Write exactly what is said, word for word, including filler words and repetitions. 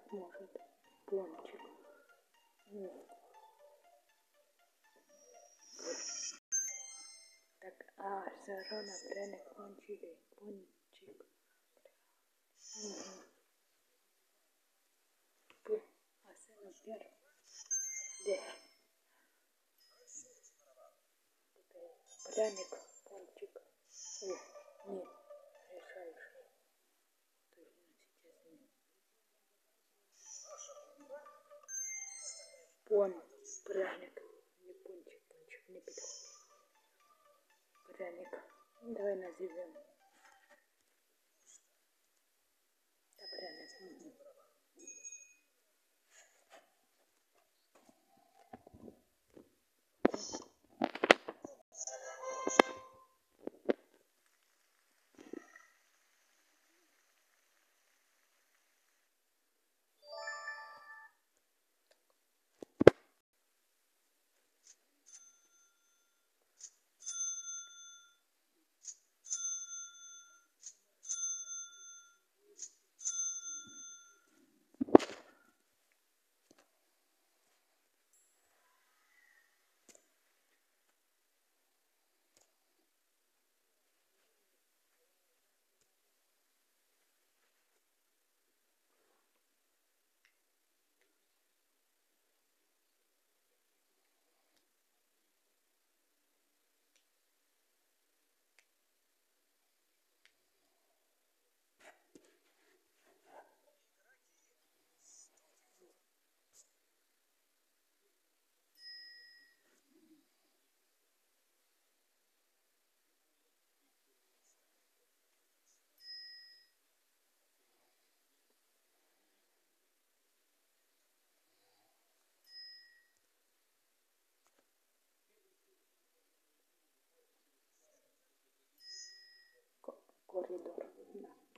может, пончик. М. Так, а, Сарона, пряник, пончик, пончик. Мгм. П, а сына первый. Де? Пряник, пончик. О, нет, решаю, что точно сейчас нет. Пон, пряник, не пончик, пончик не подходит. Пряник. Давай назовем. Да, пряник. Мгм. Коридор. Да.